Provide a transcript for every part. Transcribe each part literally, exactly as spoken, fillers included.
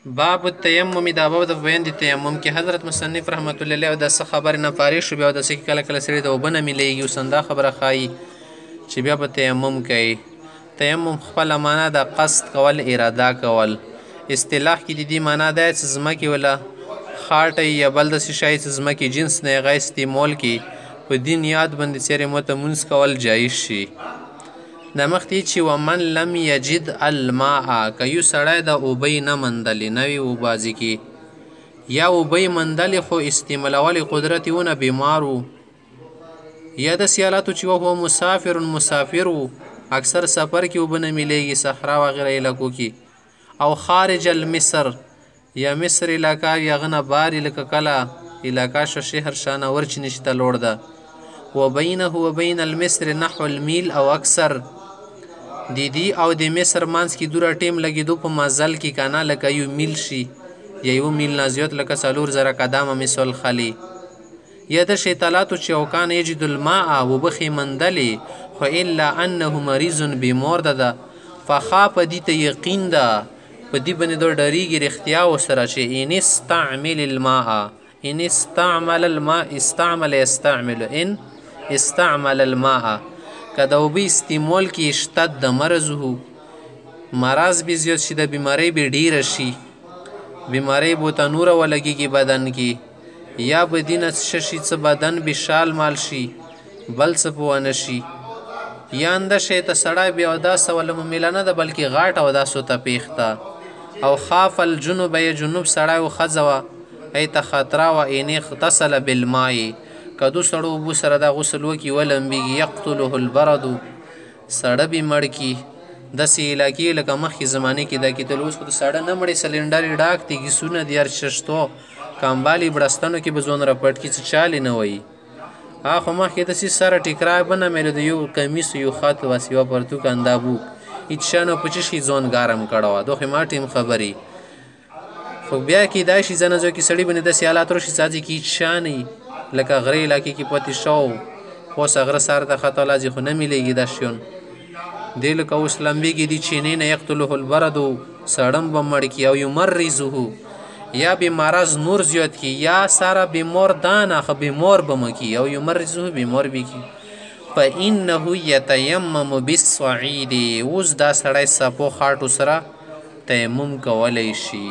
باب التیمم دا باب د بیان د تیمم کې حضرت مصنف رحمت الله علیه د څه خبرې نه فارغ شو، بیا د څه کله کله سړي د اوبه نه میلیږي، اوس همدا خبره ښایي چې بیا په تیمم کوي. تیمم خپله معنا د قصد کول، اراده کول. اصطلاح کې د دې معنا دا چې ځمکې وله خاټی یا بل داسې شی چې ځمکې جنس نه هغه استعمال کړي، په دې نیت باندې څیرې موته مونځ کول جایز شي. د مخکې چې ومن لم یجد الماء، که یو سړی د اوبۍ نه مندلې نه وي اوبازي کې، یا اوبۍ مندلې خو استعمالولې قدرت یې ونه بیمار و، یا داسې حالاتو چې وهو مسافر مسافر و، اکثر سفر کې اوبه نه میلیږي، صحرا وغیره علاقو کې، او خارج المصر یا مصر علاقه یا هغه نه بار لکه کله علاقه شو شهر شانه ورچ نشته لوړ ده، وبینه وبین المصر نحو المیل او اکثر، د دې او د مصر منځ کې دوره ټیم لګېدو په مزل کې که نه لکه یو میل شي یا یو میل نه زیات لکه څلور زره قدمه مثال خلي، یا د شیطلاتو چې او کان یجد الماء وبخې مندلې خو الا انه مریض بیمار ده ده فخا په دې ته یقین ده، په دې باندې دا ډریږي رښتیا ورسره چې ان استعمل الماء، ان استعمل الماء استعمل یستعمل ان استعمل الماء، که د اوبه استعمال کې اشتد د مرضه، مرض به زیات شي، د بیمارۍ به ډیره شي، بیمارۍ به ورته نوره ولګېږي بدن کې، یا به دې نه څه شي څه بدن به شال مال شي بل څه په ونه شي، یا انده شی ته سړی بیا اوداسه وله ممیله نه ده بلکې غاټ اوداسو ته پیښته، او خاف الجنوب یا جنوب سړی و ښځه وه ای ته خطره وه ان اغتسل بالماء، که دو سړو اوبو سره دا غسل وکړي ولمبېږي، یقتله البرد سړه به مړ کي. داسې علاقې لکه مخکې زمانې کې دا کېدل، اوس خو د سړه نه مړې سلنډر یې ډاک دي، ګیسونه دي، هر ششتو کمبالې بړستنو کې به ځوان راپټ کي څه چالې نه وایي. هغه خو مخکې داسې سره ټیکرای به نه میلو، د یو کمیس یو خط بس یوه پرتوک اندا بو هېڅ شی نه په څه شي ځوان ګرم کړی وه، دا خو ما ټیم خبرې. خو بیا کیدای شي ځینې ځایو کې سړي باندې داسې حالات راشي ځکه کې هېڅ شی نه وي، لکه غره علاقې کې پاتې شو اوس غره سر ته خطا لازي خو نه میلیږي دا شیان دی، لکه اوس لمبېږي دي چینې نه یقتله البرد، سړم به مړ کي، او یمرضه یا به مرض نور زیات کی، یا سره بیمار دا نه خو بیمار به مو کی، او یمرضه بیمار به کی. فانه یتیمم بالصعید، اوس دا سړی څپو خاټو سره تیمم کولی شي.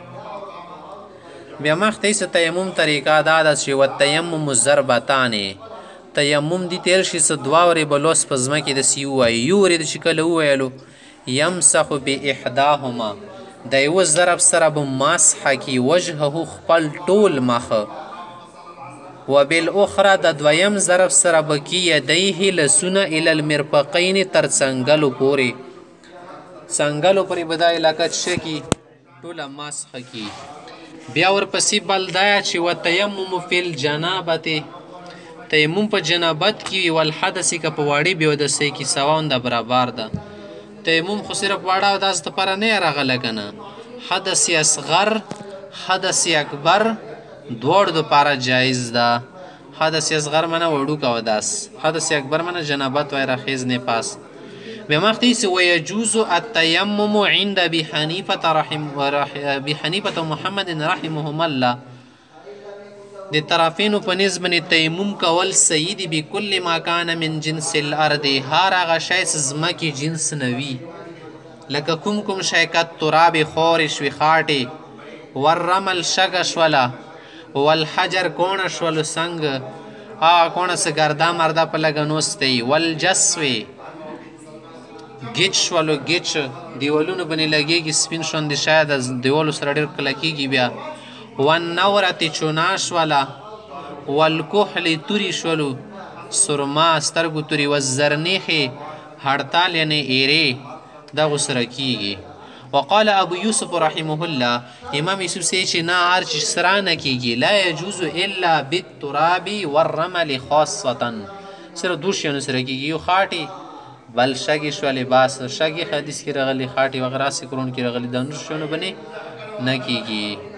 بیا مخته یې تیمم طریقه دا ده چې والتیمم ضربتانې، تیمم دي تیل شي څه دوه ورې به لوس په ځمکې داسې ووایي، یو ورې د چې کله وویلو یمسح باحداهما، د یوه ضرب سره به مسحه کي وجهه خپل ټول مخه، و بالاخره د دویم ضرب سره به کي یدیه لسونه الی المرفقین تر څنګلو پورې، څنګلو پورې به دا علاقه څه کي ټوله مسحه کي. بیا ورپسې بل دا چې وتیمم فی الجنابة، تیمم په جنابت کې وي، والحدث که په واړې بې اودسۍ کې سواون د برابر ده. تیمم خو صرف واړه اوداس دپاره نه یې راغله که نه، حدث اصغر حدث اکبر دواړو دپاره جایز ده. حدث اصغر منه وړوک اوداس، حدث اکبر منه جنابت وای راخیز نفاس. بیا مخکې چې ویجوز التیمم عند ابي حنیفة رحم ابي حنیفة محمد رحمهم الله، د طرفینو په نسبت باندې تیمم کول صحیح دي، بکل ما کان من جنس الارض، هر هغه شی چې ځمکې جنس نه وي، لکه کوم کوم شی کالتراب خاورې شوې خاټې، والرمل شګه شوله، والحجر کوڼه شولو سنګ، هغه کوڼه څه ګرده مرده په لږه نوستی، والجسوې ګیچ شولو، ګیچ دیوالونو باندې لګېږي سپین شوندې شاید د دیوالو سره ډېر کلکېږي. بیا والنورة چونا شوله، والکحل توری شولو سرما سترګو توری، والزرنیخې هړتال یعنې ایرې دغو سره کېږي. وقال ابو یوسف رحمه الله، امام یوسف صاحب چې نه هر چې سره نه کېږي، لا یجوز الا بالتراب والرمل خاصة، صرف دو شیانو سره کېږي، یو خاټې بل شګې شولې باس، شګې حدیث کې راغلي، خاټې وغیره سکرون کې راغلي، د نور شیانو باندې نه کېږي.